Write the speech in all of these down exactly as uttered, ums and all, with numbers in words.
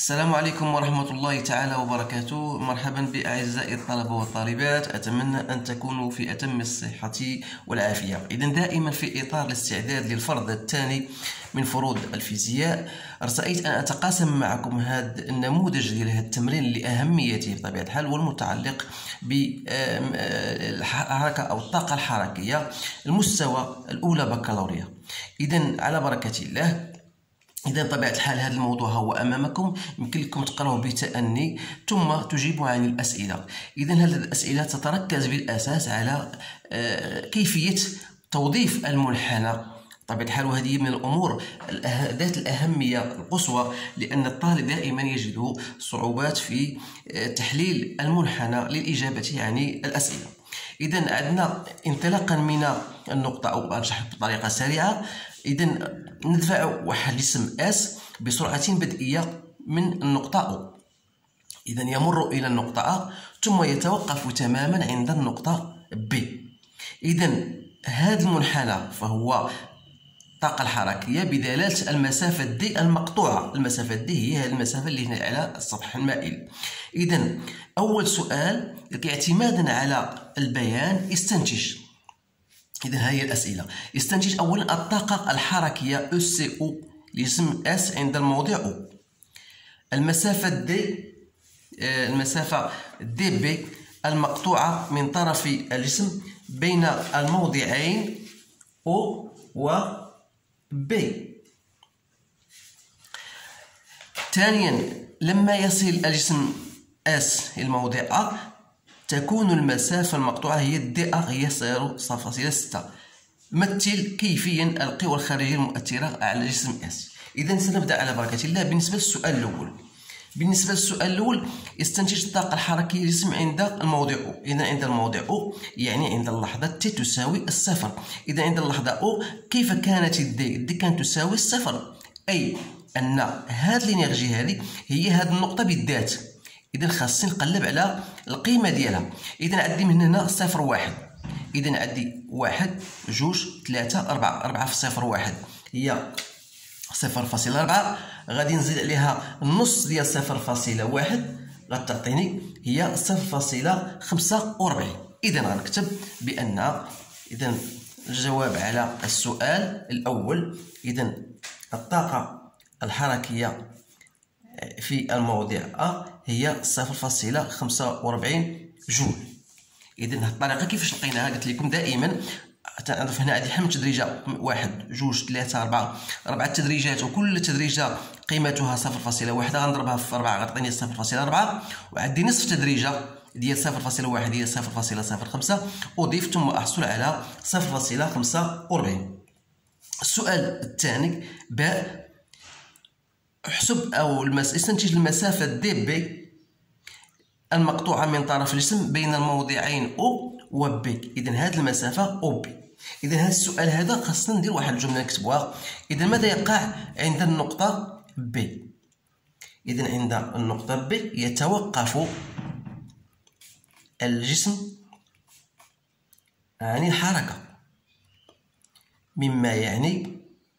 السلام عليكم ورحمة الله تعالى وبركاته. مرحبا بأعزائي الطلبة والطالبات، أتمنى أن تكونوا في أتم الصحة والعافية. إذن دائما في إطار الاستعداد للفرض الثاني من فروض الفيزياء، رأيت أن أتقاسم معكم هذا النموذج ديال هذا التمرين لأهميته بطبيعة الحال، والمتعلق بالحركة أو الطاقة الحركية المستوى الأولى بكالوريا. إذن على بركة الله، إذا بطبيعة الحال هذا الموضوع هو أمامكم، يمكن لكم تقرأوه بتأني ثم تجيبوا عن الأسئلة. إذا هذه الأسئلة تتركز بالأساس على كيفية توظيف المنحنى بطبيعة الحال، وهذه من الأمور ذات الأهمية القصوى، لأن الطالب دائما يجد صعوبات في تحليل المنحنى للإجابة عن الأسئلة. إذا عندنا انطلاقا من النقطة، أو أشرح بطريقة سريعة. إذا ندفع واحد الجسم اس بسرعة بدئية من النقطة أو، إذا يمر إلى النقطة أ ثم يتوقف تماما عند النقطة ب. إذا هذا المنحنى فهو الطاقة الحركية بدلالة المسافة دي المقطوعة. المسافة دي هي هذه المسافة اللي هنا على السطح المائل. إذا أول سؤال اعتمادا على البيان استنتج. إذا هي الأسئلة. استنتج أولا الطاقة الحركية أو سي أو لجسم اس عند الموضع أو. المسافة دي المسافة دي بي المقطوعة من طرف الجسم بين الموضعين أو و بي. ثانيا لما يصل الجسم اس إلى الموضع أ تكون المسافة المقطوعة هي دي أ هي صفر فاصلة ستة. مثل كيفيا القوى الخارجية المؤثرة على الجسم اس. إذا سنبدأ على بركة الله. بالنسبة للسؤال الأول بالنسبة للسؤال الأول استنتج الطاقة الحركية للجسم عند الموضع أو. إذا عند الموضع أو يعني عند اللحظة ت تساوي الصفر. إذا عند اللحظة أو كيف كانت الدي؟ الدي كانت تساوي الصفر، أي أن هذه الإنرجي هذه هي هذه النقطة بالذات. إذا خاصني نقلب على القيمة ديالها. إذا عندي من هنا صفر واحد. إذا عندي واحد جوج ثلاثة أربعة. أربعة في صفر واحد هي صفر فاصلة أربعة. غادي نزيد عليها النص ديال صفر فاصلة واحد غتعطيني هي صفر فاصلة خمسة وأربعين. إذا غنكتب بأن إذا الجواب على السؤال الأول، إذا الطاقة الحركية في الموضع أ هي صفر فاصلة خمسة وأربعين جول. إذا هذه الطريقة كيفاش لقيناها؟ قلت لكم دائما تنعرف هنا عندي حمل تدريجة واحد جوج ثلاثة أربعة أربعة تدريجات، وكل تدريجة قيمتها صفر فاصلة واحد غنضربها في أربعة غتعطيني صفر فاصلة أربعة، وعندي نصف تدريجة ديال صفر فاصلة واحد هي صفر فاصلة صفر خمسة، أضيف ثم أحصل على صفر فاصلة خمسة وأربعين. السؤال الثاني باء احسب أو المس... استنتج المسافة دي بي المقطوعة من طرف الجسم بين الموضعين أو و بي. إذا هذه المسافة أو بي. إذا هذا السؤال هذا خاصنا ندير واحد الجملة نكتبوها. إذا ماذا يقع عند النقطة بي؟ إذا عند النقطة بي يتوقف الجسم عن الحركة، مما يعني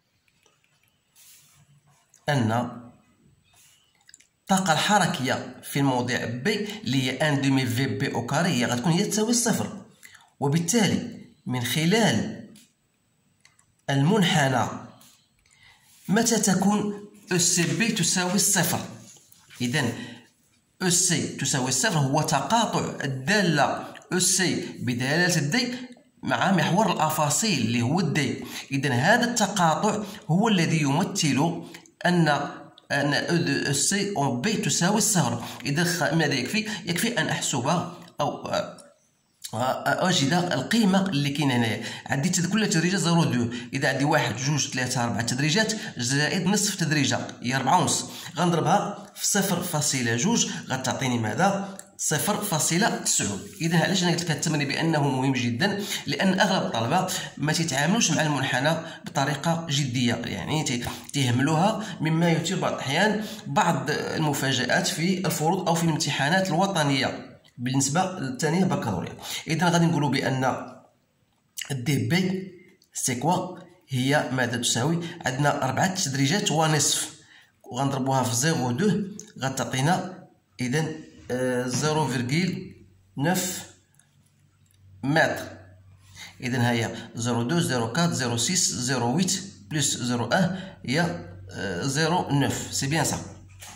أن الطاقة الحركية في الموضع بي اللي هي ان دومي في بي او كاري هي غتكون هي تساوي الصفر، وبالتالي من خلال المنحنى متى تكون او سي بي تساوي الصفر؟ إذا او سي تساوي الصفر هو تقاطع الدالة او سي بدلالة الدي مع محور الأفاصيل اللي هو الدي. إذا هذا التقاطع هو الذي يمثل أن أن أو سي أو بي تساوي الصفر. إذا ماذا يكفي؟ يكفي أن أحسب أو أجد القيمة اللي كاينة هنايا. عندي كل تدريجة صفر اثنين. إذا عندي واحد جوج ثلاثة أربعة تدريجات زائد نصف تدريجة هي أربعة ونص، غنضربها في صفر فاصلة جوج غتعطيني ماذا؟ صفر فاصلة تسعود. إذا علاش أنا قلت لك هذا التمرين بأنه مهم جدا؟ لأن أغلب الطلبة ما تيتعاملوش مع المنحنى بطريقة جدية، يعني تيهملوها، مما يثير بعض الأحيان بعض المفاجآت في الفروض أو في الامتحانات الوطنية بالنسبة للثانية بكالوريا. إذا غادي نقولوا بأن دي بي سي كوا هي ماذا تساوي؟ عندنا أربعة تدريجات ونصف، وغنضربوها في زيرو دو غتعطينا اذا زيرو فيرغيل نوف متر. اذا ها هي زيرو دو زيرو أربعة زيرو ستة زيرو ثمانية بلس زيرو واحد هي زيرو تسعة. سي بيان صح.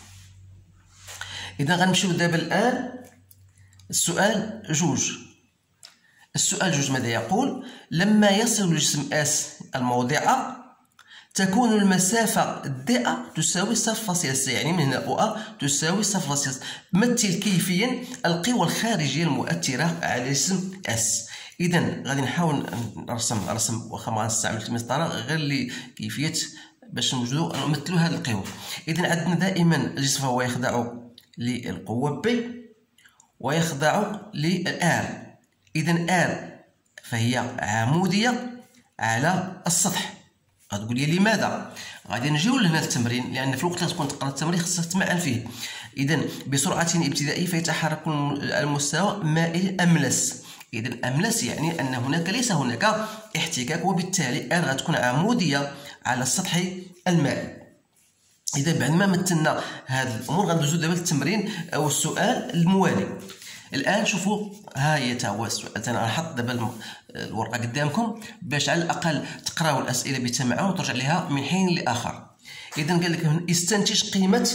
اذا غنمشيو دابا الان السؤال جوج. السؤال جوج ماذا يقول؟ لما يصل الجسم اس الموضع أ تكون المسافة دي أ تساوي صفر فاصلة ستة، يعني من هنا أو أ تساوي صفر فاصلة ستة. مثل كيفيا القوى الخارجية المؤثرة على جسم اس. إذا غادي نحاول نرسم رسم واخا ما غنستعملش المسطرة غير لكيفية باش نوجدو نمثلو هاد القوى. إذا عندنا دائما الجسم فهو يخضع للقوة بي ويخضع للآر. إذا آر فهي عمودية على السطح. غتقول لي لماذا؟ غادي نجيو لهنا التمرين، لأن في الوقت اللي تكون تقرا التمرين خصك تمعن فيه. إذا بسرعة ابتدائية فيتحرك المستوى مائل أملس. إذا أملس يعني أن هناك ليس هناك احتكاك، وبالتالي آر غتكون عمودية على السطح المائل. إذا بعد ما مثلنا هاد الأمور غندوزو دابا للتمرين أو السؤال الموالي. الآن شوفوا ها هي تا هو السؤال. أنا غنحط دابا الورقة قدامكم باش على الأقل تقراو الأسئلة بتمعن وترجع لها من حين لآخر. إذا قال لك استنتج قيمة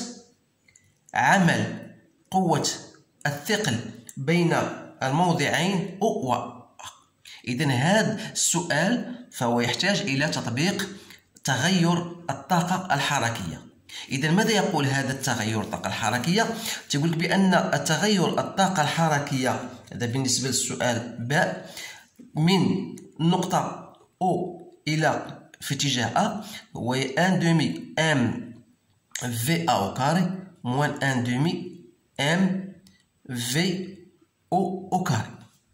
عمل قوة الثقل بين الموضعين أو و أ. إذا هذا السؤال فهو يحتاج إلى تطبيق تغير الطاقة الحركية. إذا ماذا يقول هذا التغير الطاقة الحركية؟ تقول لك بأن التغير الطاقة الحركية هذا بالنسبة للسؤال باء من نقطة أو إلى في اتجاه أ هو واحد دومي ام في أ أو كاري موان واحد دومي ام في أو أو كاري.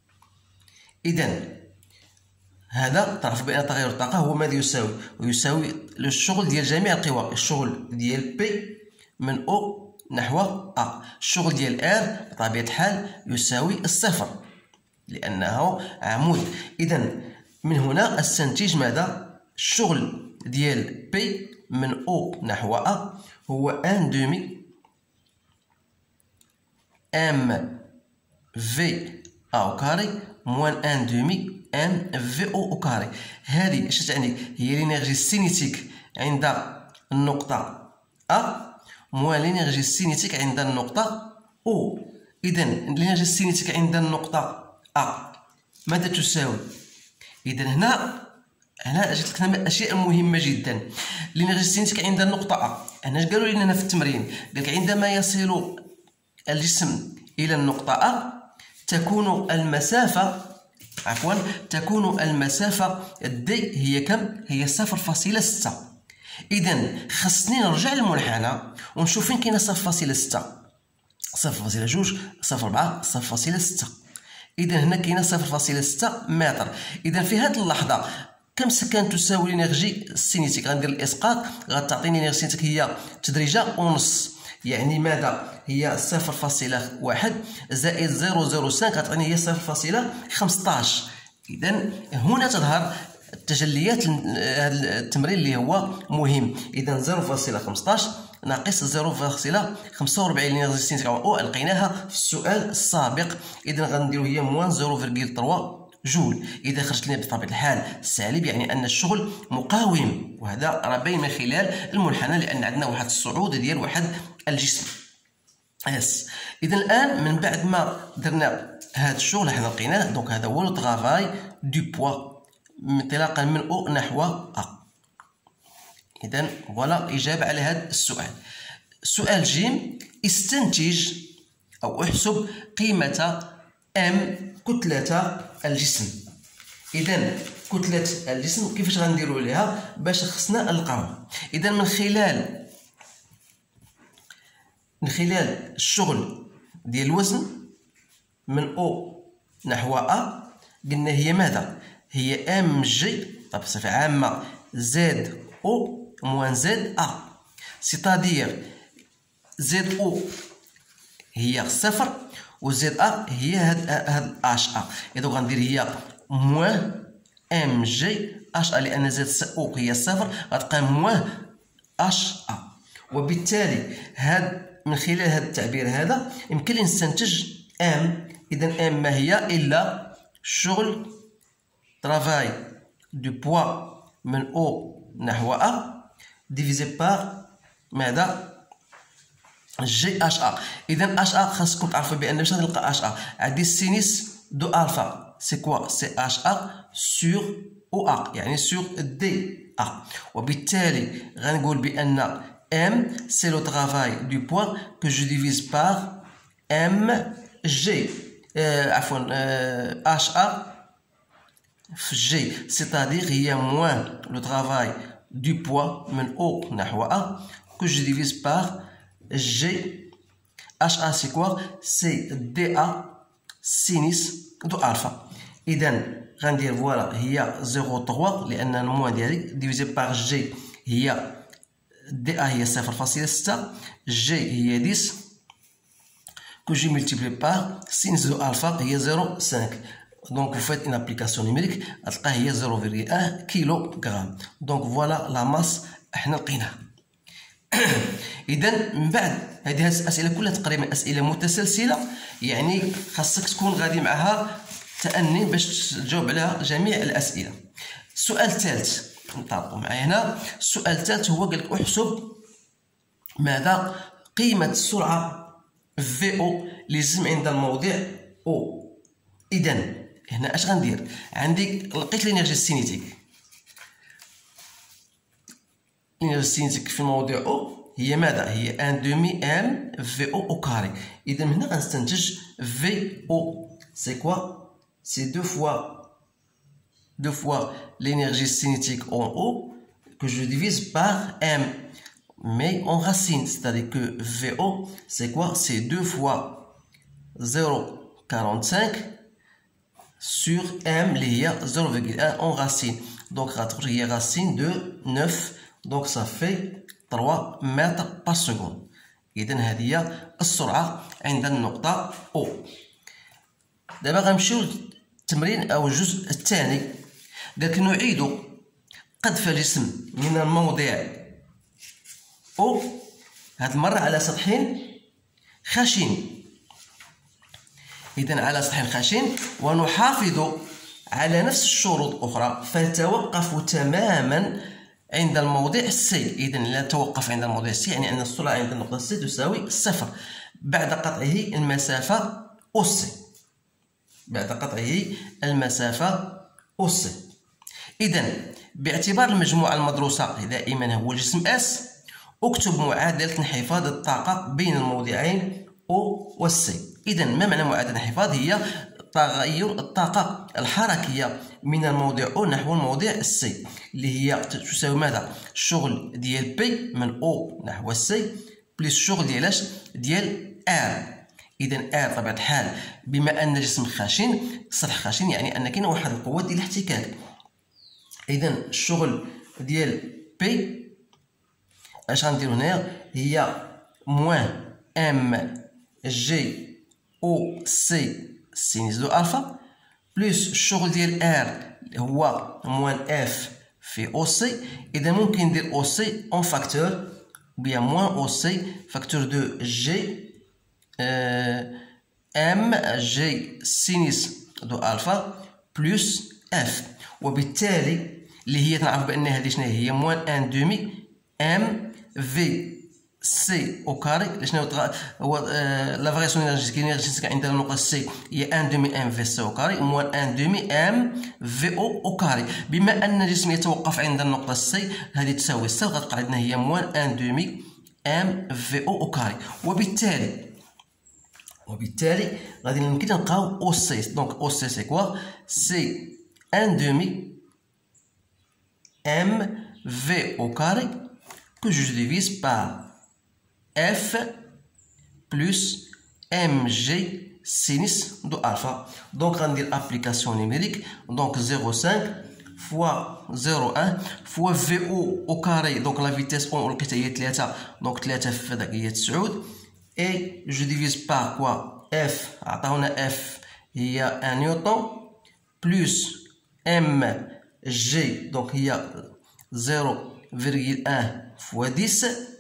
إذا هذا تعرف بأن تغير الطاقة هو ماذا يساوي؟ ويساوي الشغل ديال جميع القوى. الشغل ديال بي من أو نحو أ. الشغل ديال آر بطبيعة الحال يساوي الصفر لأنه عمود. إذا من هنا استنتج ماذا؟ الشغل ديال بي من أو نحو أ هو واحد دومي ام في أو كاري موان واحد دومي ام في او او كاري. هذه اش تعني؟ هي الانرجي السينيتيك عند النقطة أ موان الانرجي السينيتيك عند النقطة او. إذا الانرجي السينيتيك عند النقطة أ ماذا تساوي؟ إذا هنا هنا جات لك أشياء مهمة جدا. الانرجي السينيتيك عند النقطة أ هنا قالوا لنا هنا في التمرين قال لك عندما يصل الجسم إلى النقطة أ تكون المسافة عفوا تكون المسافة دي هي كم؟ هي صفر فاصلة ستة. إذا خصني نرجع للمنحنى ونشوف فين كاينة صفر فاصلة ستة. صفر فاصلة جوج صفر ربعة صفر فاصلة ستة. إذا هنا كاينة صفر فاصلة ستة متر. إذا في هذه اللحظة كم سكان تساوي الانرجي السينيتيك؟ غندير الإسقاط غتعطيني الانرجي السينيتيك هي تدريجة ونص، يعني ماذا؟ هي صفر فاصلة واحد زائد زيرو فاصلة صفر خمسة غتعطيني هي صفر فاصلة خمسطاش. إذا هنا تظهر تجليات هذا التمرين اللي هو مهم. إذا زيرو فاصلة خمسطاش ناقص زيرو فاصلة خمسة وأربعين الانرجي السينيتيك أو لقيناها في السؤال السابق. إذا غنديرو هي موان زيرو فاصلة ثلاثة جول. إذا خرجت لنا بطبيعة الحال سالب يعني أن الشغل مقاوم، وهذا راه باين من خلال المنحنى لأن عندنا واحد الصعود ديال واحد الجسم اس. إذا الآن من بعد ما درنا هذا الشغل حنا لقيناه دونك هذا هو لو طرافاي دو بوا انطلاقا من أو نحو أ. إذا فوالا إجابة على هذا السؤال. سؤال جيم استنتج أو احسب قيمة ام كتلة الجسم. إذا كتلة الجسم كيفاش غنديروا عليها باش خصنا نلقاوها؟ إذا من خلال من خلال الشغل ديال الوزن من أو نحو أ قلنا هي ماذا؟ هي ام جي طب بصفة عامة زد أو موان زد أ، سيتادير زد أو هي صفر وزد أ هي هاد هاد اش أ. إذا غندير هي موان ام جي اش أ لأن زد أو هي صفر غتبقى موان اش أ. وبالتالي هاد من خلال هذا التعبير هذا يمكن لي نستنتج ام. اذا ام ما هي الا الشغل travail du poids من او نحو ا ديفيزي بار ماذا جي اش ا. اذا اش ا خاصكم تعرفوا بان باش نلقى اش ا عندي السينيس دو الفا سي كوا سي اش ا سور او ا يعني سور دي ا. وبالتالي غنقول بان m c'est le travail du poids que je divise par mg euh, عفوا euh, ha في g, c'est-à-dire il y a moins le travail du poids من o نحو a que je divise par g. ha c'est quoi? C'est da sinus de alpha. إذا غندير فوالا هي صفر فاصلة ثلاثة لأن الموان ديالي ديفيزي بار جي هي دي ا هي صفر فاصلة ستة جي هي عشرة que je multiplie par sinus de alpha هي صفر فاصلة خمسة. donc vous faites une application numérique غتلقى هي صفر فاصلة واحد كيلو غرام. donc voilà la masse حنا لقيناها. اذا من بعد هذه الاسئله كلها تقريبا اسئله متسلسله يعني خاصك تكون غادي معها تأني باش تجاوب على جميع الاسئله. السؤال الثالث نطابقوا معايا هنا. السؤال الثالث هو قال لك احسب ماذا قيمه السرعه في او لازم عند الموضع او. اذا هنا اش غندير؟ عندي لقيت الانرجي السينيتيك. الانرجي السينيتيك في الموضع او هي ماذا؟ هي واحد دومي ام في او او كاري. اذا هنا غنستنتج في او سي كوا؟ سي دو فوا deux fois l'énergie cinétique en haut que je divise par m mais en racine, c'est-à-dire que V O c'est quoi? C'est deux fois zéro virgule quarante-cinq sur m اللي هي zéro virgule un en racine, donc هي racine de neuf, donc ça fait trois mètres par seconde. إذن هذه هي السرعة عند النقطة O. دابا غنمشيو للتمرين أو الجزء الثاني. قالك نعيد قذف الجسم من الموضع أو هذه المرة على سطح خشن. إذن على سطح خشن ونحافظ على نفس الشروط الأخرى فتوقف تماما عند الموضع سي. إذن لا توقف عند الموضع سي يعني أن السرعة عند النقطة سي تساوي صفر بعد قطعه المسافة أو سي. بعد قطعه المسافة أو سي. إذن باعتبار المجموعة المدروسة دائما هو الجسم اس اكتب معادلة انحفاض الطاقة بين الموضعين او والسي. إذن ما معنى معادلة الانحفاض؟ هي تغير الطاقة الحركية من الموضع او نحو الموضع السي اللي هي تساوي ماذا؟ الشغل ديال بي من او نحو السي بلس الشغل ديالاش؟ ديال ار. إذن ار طبيعة الحال بما أن الجسم خشن السطح خشن يعني أن كاين واحد القوة ديال الاحتكاك. إذن الشغل ديال بي اش غنديرو هنايا؟ هي موان ام جي او سي سينيس دو الفا بلس الشغل ديال ار هو موان اف في او سي. إذا ممكن ندير او سي اون فاكتور بيان موان او سي فاكتور دو جي ام جي سينيس دو الفا بلس اف. وبالتالي اللي هي تنعرف بان هذه شنو هي؟ موان واحد دومي ام في سي او كاري. شنو هو لا فارياسيون انرجيتيك؟ انرجيتيك عند النقطه سي هي واحد دومي ام في سي او كاري موان واحد دومي ام في او او كاري. بما ان الجسم يتوقف عند النقطه سي هذه تساوي سي وغتبقى عندنا هي موان واحد دومي ام في او او كاري. وبالتالي وبالتالي غادي يمكن نلقاو او سي. دونك او سي سي كوا؟ سي واحد دومي m v au carré que je divise par f plus mg sinus de alpha. Donc on dit l'application numérique, donc zéro virgule cinq fois zéro virgule un fois vo au carré, donc la vitesse on لقيتها هي ثلاثة donc ثلاثة في هذاك هي تسعود et je divise par quoi f عطاونا f هي un newton plus mg donc il y a zéro virgule un fois dix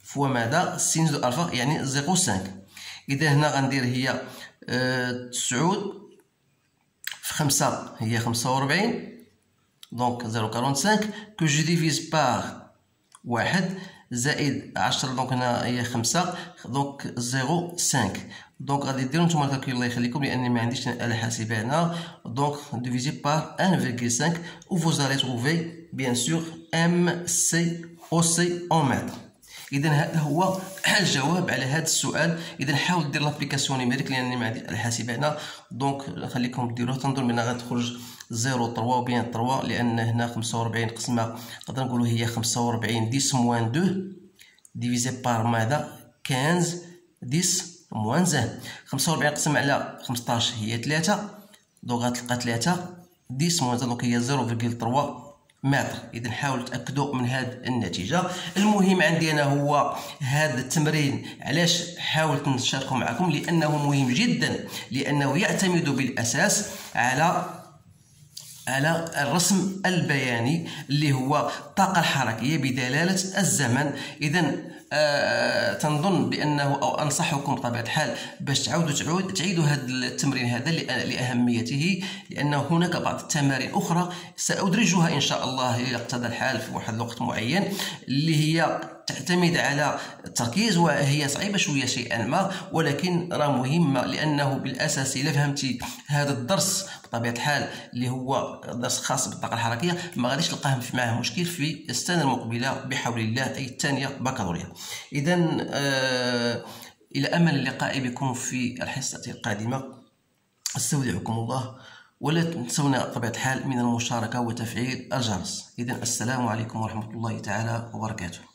فوا ماذا سينوس دو الفا يعني صفر فاصلة خمسة. اذا هنا غندير هي تسعود في خمسة هي خمسة وربعين دونك صفر فاصلة خمسة وأربعين كو جو ديفيز باغ واحد زائد عشرة دونك هنا هي خمسة دونك صفر فاصلة خمسة. دونك غادي ديرو نتوما الكالكول الله يخليكم لاني ما عنديش آلة حاسبة هنا. دونك ديفيزي باغ واحد فاصلة خمسة و vous allez trouver bien sûr ام سي او سي en متر. اذا هذا هو الجواب على هذا السؤال. اذا حاول دير لابليكاسيون نيميريك لانني ما عندي الحاسبه هنا. دونك نخليكم ديروه تنظر من غتخرج صفر ثلاثة بيان ثلاثة لان هنا خمسة وربعين قسمه نقدر نقولوا هي خمسة وربعين عشرة موان اثنين ديفيزي بار ماذا خمسة عشرة موان واحد. خمسة وربعين قسم على خمسطاش هي ثلاثة دونك غتلقى ثلاثة عشرة موان دونك هي صفر فاصلة ثلاثة متر. اذا حاولوا تاكدوا من هذه النتيجه. المهم عندي انا هو هذا التمرين علاش حاولت نشاركه معكم لانه مهم جدا لانه يعتمد بالاساس على على الرسم البياني اللي هو الطاقه الحركيه بدلاله الزمن. اذا آه تنظن بانه او انصحكم بطبيعه الحال باش تعاودوا تعود تعيدوا هذا التمرين هذا لاهميته لان هناك بعض التمارين اخرى سادرجها ان شاء الله اذا اقتضى الحال في واحد الوقت معين اللي هي تعتمد على التركيز وهي صعيبه شويه شيئا ما ولكن راه مهمه لانه بالاساس الا فهمتي هذا الدرس بطبيعه الحال اللي هو درس خاص بالطاقه الحركيه ما غاديش تلقاه معاه مشكل في السنه المقبله بحول الله اي الثانيه بكالوريا. اذا آه الى امل اللقاء بكم في الحصه القادمه. استودعكم الله ولا تنسونا بطبيعه الحال من المشاركه وتفعيل الجرس. اذا السلام عليكم ورحمه الله تعالى وبركاته.